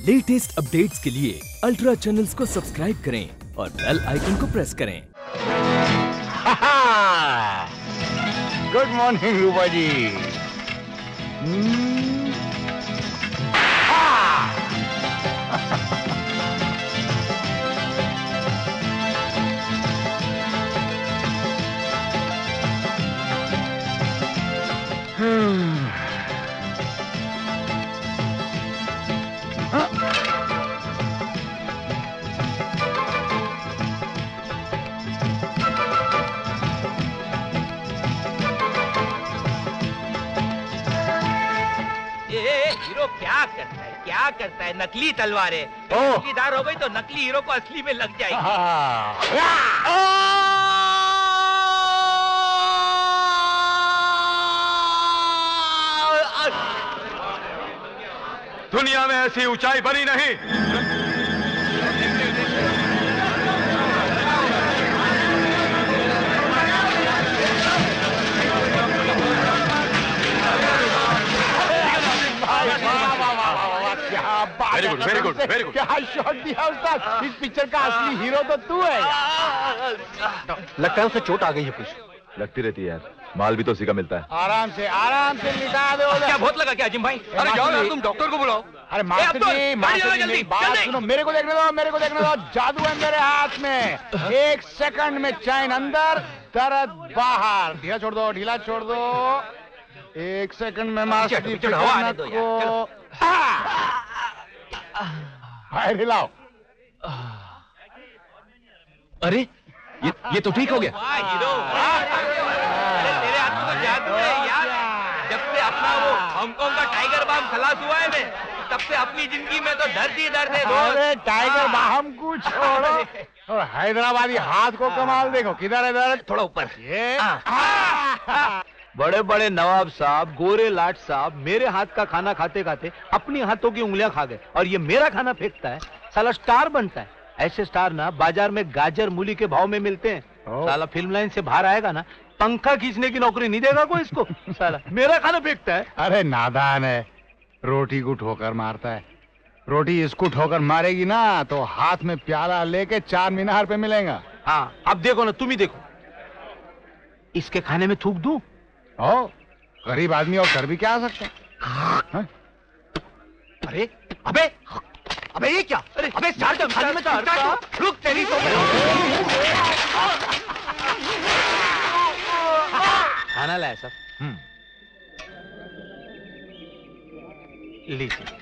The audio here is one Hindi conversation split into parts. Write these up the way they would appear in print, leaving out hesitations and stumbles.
लेटेस्ट अपडेट्स के लिए अल्ट्रा चैनल्स को सब्सक्राइब करें और बेल आइकन को प्रेस करें। Good morning Rupa ji. क्या करता है? नकली तलवारें नकलीदार हो गई तो नकली हीरो को असली में लग जाएगी। दुनिया में ऐसी ऊंचाई बनी नहीं। Very good very good. क्या शॉट दिया उस्ताद। इस पिक्चर का असली हीरो तो तू है। लगता है उसे चोट आ गई है कुछ। लगती रहती है यार, माल भी तो उसी का मिलता है। आराम से लिटा दो। क्या बहुत लगा क्या अजीम भाई? अरे जाओ यार, तुम डॉक्टर को बुलाओ। अरे मास्टर जी मेरी बात सुनो, मेरे को देखने दो। जादू है मेरे हाथ में। 1 सेकंड में चैन अंदर, दर्द बाहर। ढीला छोड़ दो। 1 सेकंड में मास्टर जी को हिलाओ। अरे ये तो ठीक हो गया। हीरो तेरे हाथ में तो जादू है यार। जब से अपना वो हांगकांग का टाइगर बाम खलास हुआ है मैं, तब से अपनी जिंदगी में तो दर्द ही दर्द है। अरे टाइगर बाम को छोड़ो और हैदराबादी हाथ को कमाल देखो। किधर है दर्द? थोड़ा ऊपर। ये बड़े बड़े नवाब साहब, गोरे लाट साहब मेरे हाथ का खाना खाते खाते अपनी हाथों की उंगलियां खा गए और ये मेरा खाना फेंकता है। साला स्टार बनता है। ऐसे स्टार ना बाजार में गाजर मूली के भाव में मिलते हैं। साला फिल्म लाइन से बाहर आएगा ना, पंखा खींचने की नौकरी नहीं देगा कोई इसको। साला मेरा खाना फेंकता है। अरे नादान है, रोटी को ठोकर मारता है। रोटी इसको ठोकर मारेगी ना तो हाथ में प्याला लेके 4 मीनार पे मिलेगा। हाँ अब देखो ना, तुम ही देखो। इसके खाने में थूक दूं? गरीब आदमी और कर भी क्या आ सकता है? अरे अबे ये क्या? अबे स्टार्ट खाने में तो रुक तेरी तो। खाना लाया सब। लीजिए।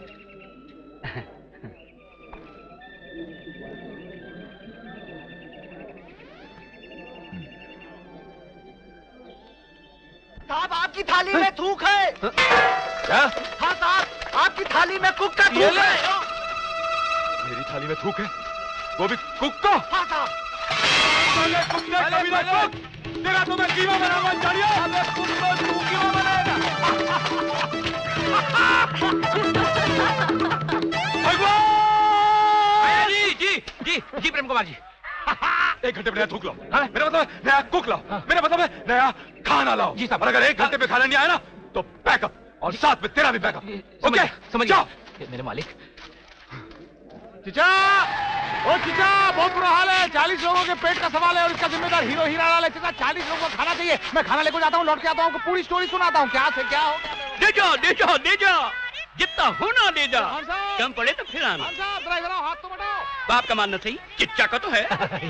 साहब आपकी थाली में थूक है। क्या? हाँ साहब आपकी थाली में कुक का थूक है। मेरी थाली में थूक है, वो भी कुक का? हाँ साहब। तेरा तो मैं कीमा बनाऊंगा जानिए। कुक तो तू कीमा बनाएगा। जी प्रेम कुमार जी। 1 घंटे में नया थूक लाओ। मेरा मतलब है नया कुक लाओ। मेरा मतलब है नया खाना लाओ। जी साहब। और अगर 1 घंटे में खाना नहीं आया ना तो पैकअप, और साथ में तेरा भी पैकअप। ओके समझ जाओ। मेरे मालिक। चिचा, बहुत बुरा हाल है। 40 लोगों के पेट का सवाल है और इसका जिम्मेदार हीरो हीरालाल है। चिचा 40 लोगों को खाना चाहिए। मैं खाना लेकर जाता हूँ, लौट के आता हूँ, पूरी स्टोरी सुनाता हूँ। क्या से क्या हो गया? दे जा जितना होना दे जा। कम पड़े तो फिर आना। हाथ तो बढ़ाओ। बाप का मानना सही, चिच्चा का तो है।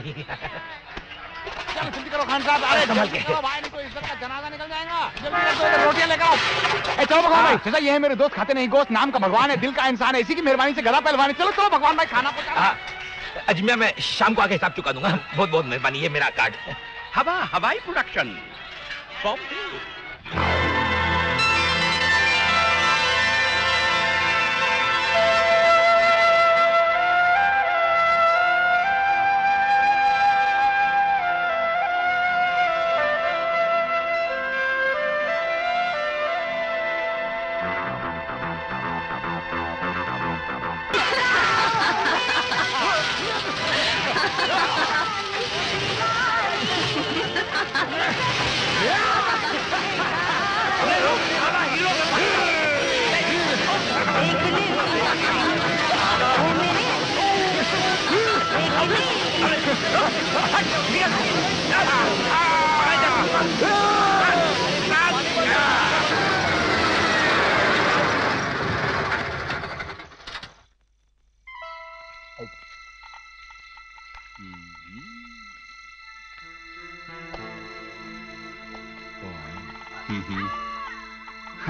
चलो जल्दी करो खान साहब। अरे जल्दी करो भाई, नहीं तो इज्जत का जनाजा निकल जाएगा। जल्दी रोटियां लेकर आओ। चलो भगवान भाई। चाचा ये है मेरे दोस्त, खाते नहीं गोश्त, नाम का भगवान है, दिल का इंसान है, इसी की मेहरबानी से गला पहलवान है। चलो भगवान भाई खाना पहुंचा। अजमिया मैं शाम को आके हिसाब चुका दूंगा। बहुत बहुत मेहरबानी, ये मेरा कार्ड। हवाई प्रोडक्शन।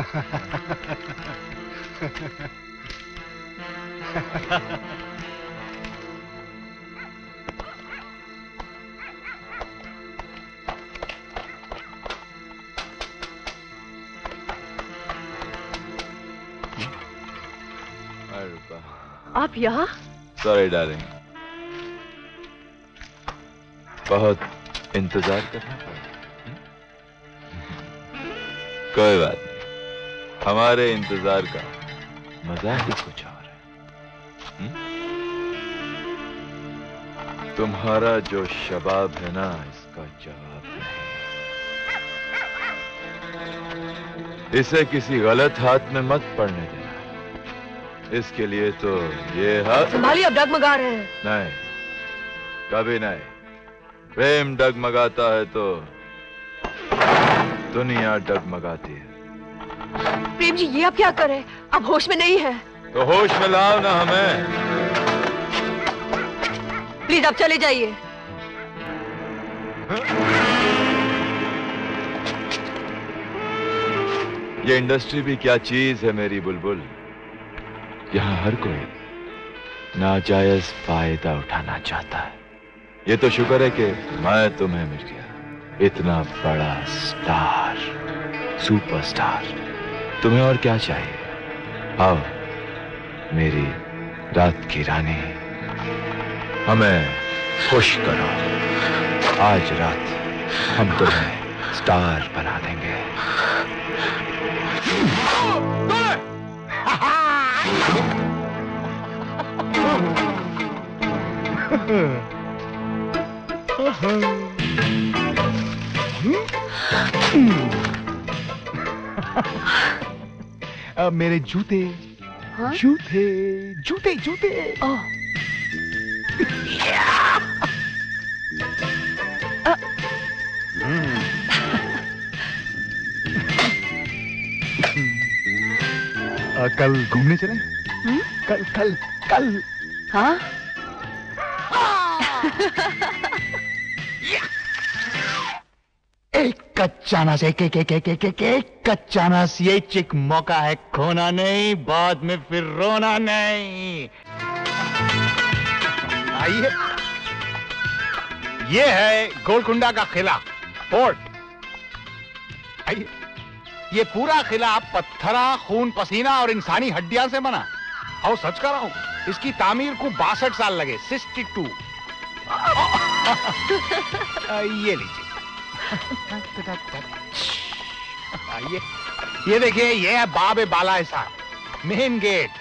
आप यहाँ? सॉरी डार्लिंग, बहुत इंतजार करना पड़ा। कोई बात नहीं, हमारे इंतजार का मजा ही कुछ और है। तुम्हारा जो शबाब है ना, इसका जवाब नहीं। इसे किसी गलत हाथ में मत पड़ने देना। इसके लिए तो ये हाथ संभालिए, अब डगमगा रहे हैं। नहीं, कभी नहीं। प्रेम डगमगाता है तो दुनिया डगमगाती है। प्रेम जी, ये आप क्या कर रहे हैं? आप होश में नहीं है। तो होश में लाओ ना हमें। प्लीज आप चले जाइए। ये इंडस्ट्री भी क्या चीज है मेरी बुलबुल। यहाँ हर कोई नाजायज फायदा उठाना चाहता है। ये तो शुक्र है कि मैं तुम्हें मिल गया, इतना बड़ा स्टार, सुपरस्टार। तुम्हें और क्या चाहिए? आओ मेरी रात की रानी, हमें खुश करो। आज रात हम तुम्हें स्टार बना देंगे। मेरे जूते। हाँ? जूते जूते जूते। कल घूमने चले? कल कल कल। हाँ? एक कच्चा नस, एक कच्चा नस। ये चिक मौका है खोना नहीं, बाद में फिर रोना नहीं। आइए, ये है गोलकुंडा का किला, फोर्ट। आइए, ये पूरा किला पत्थरा, खून पसीना और इंसानी हड्डियां से बना। और सच कर रहा हूं, इसकी तामीर को 62 साल लगे, 62। ये लीजिए। ये देखिए, ये है बाबे बाला ऐसा मेन गेट।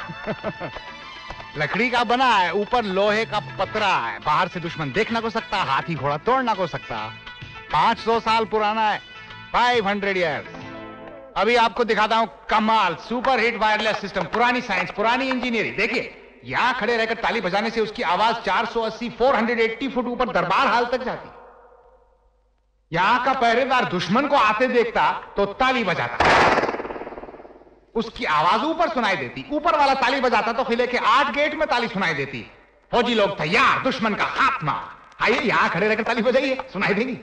लकड़ी का बना है, ऊपर लोहे का पतरा है। बाहर से दुश्मन देख ना को सकता, हाथी घोड़ा तोड़ ना को सकता। 500 साल पुराना है, 500 ईयर्स। अभी आपको दिखाता हूं कमाल, सुपर हिट वायरलेस सिस्टम। पुरानी साइंस, पुरानी इंजीनियरिंग। देखिए, यहां खड़े रहकर ताली बजाने से उसकी आवाज 480 480 फुट ऊपर दरबार हाल तक जाती। यहां का पहरेदार दुश्मन को आते देखता तो ताली बजाता, उसकी आवाज ऊपर सुनाई देती। ऊपर वाला ताली बजाता तो किले के 8 गेट में ताली सुनाई देती। फौजी लोग तैयार, दुश्मन का खात्मा। आइए, यहां खड़े रहकर ताली बजाइए, सुनाई देगी।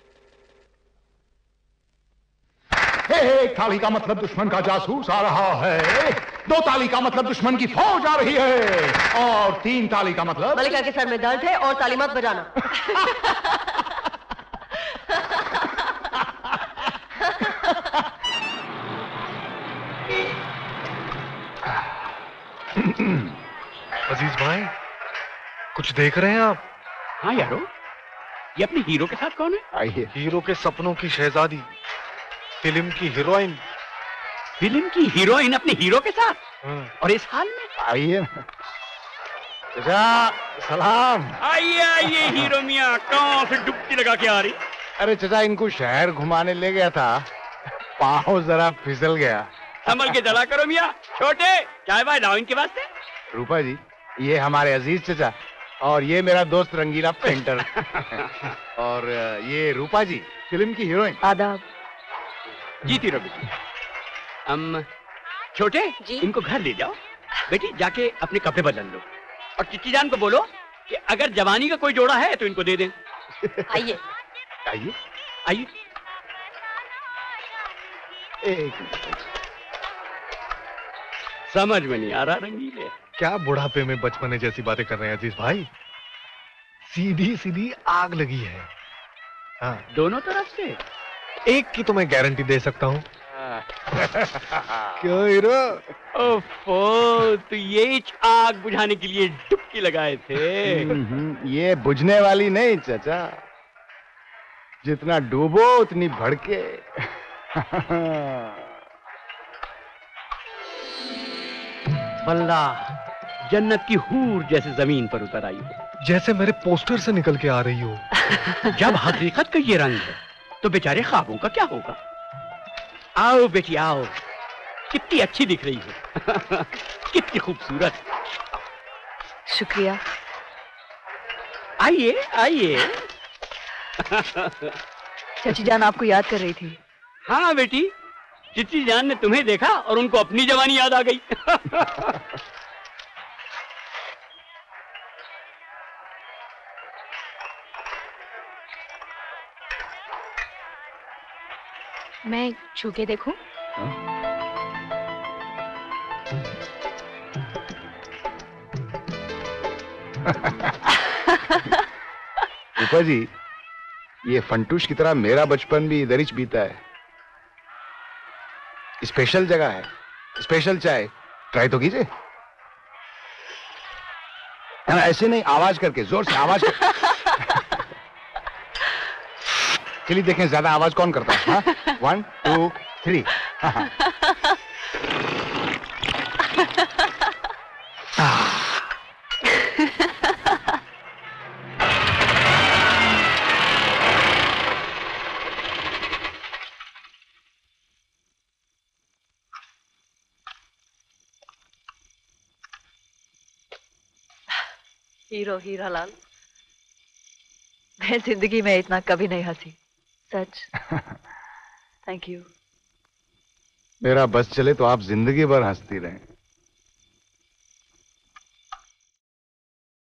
एक ताली का मतलब दुश्मन का जासूस आ रहा है, 2 ताली का मतलब दुश्मन की फौज आ रही है, और 3 ताली का मतलब मलिका के सर में दर्द है और ताली मत बजाना। अजीज भाई, कुछ देख रहे हैं आप? हाँ यारो, ये अपने हीरो के साथ कौन है? आइए। हीरो के सपनों की शहजादी, फिल्म की हीरोइन। फिल्म की हीरोइन अपने हीरो के साथ? और इस हाल में? आइए। सलाम। आइए आइए हीरो मियाँ, कहाँ से डुबकी लगा के आ रही? अरे चचा, इनको शहर घुमाने ले गया था, पाँव जरा फिसल गया। संभल के चला करो मियाँ। छोटे, चाय बाय लाओ इनके वास्ते। रूपा जी, ये हमारे अजीज चचा, और ये मेरा दोस्त रंगीला पेंटर। और ये रूपा जी, फिल्म की हीरोइन। आदाब। जीती रहो बेटी। छोटे जी, इनको घर ले जाओ। बेटी जाके अपने कपड़े बदल लो, और चिट्टी जान को बोलो कि अगर जवानी का कोई जोड़ा है तो इनको दे दें। आइए आइए आइए। एक समझ में नहीं आ रहा रंगीले। क्या बुढ़ापे में बचपने जैसी बातें कर रहे हैं अजीज भाई? सीधी सीधी आग लगी है। हाँ, दोनों तरफ से। एक की तो मैं गारंटी दे सकता हूँ। क्यों हीरो? ओफो, तो ये आग बुझाने के लिए डुबकी लगाए थे। ये बुझने वाली नहीं चाचा, जितना डूबो उतनी भड़के। वल्लाह, जन्नत की हूर जैसे जमीन पर उतर आई हो। जैसे मेरे पोस्टर से निकल के आ रही हो। जब हकीकत का ये रंग है तो बेचारे ख्वाबों का क्या होगा? आओ बेटी आओ, कितनी अच्छी दिख रही हो। कितनी खूबसूरत। शुक्रिया। आइए आइए। चाची जान आपको याद कर रही थी। हाँ बेटी, चिची जान ने तुम्हें देखा और उनको अपनी जवानी याद आ गई। मैं छू के देखूं? ऊपर जी, ये फंटूश की तरह मेरा बचपन भी इधर ही बीता है। स्पेशल जगह है, स्पेशल चाय, ट्राई तो कीजिए। ऐसे नहीं, आवाज करके, जोर से आवाज कर... चलिए देखें ज्यादा आवाज कौन करता है। 1 2 3। हीरो हीरालाल, मैं जिंदगी में इतना कभी नहीं हंसी, सच। Thank you. मेरा बस चले तो आप जिंदगी भर हंसती रहें।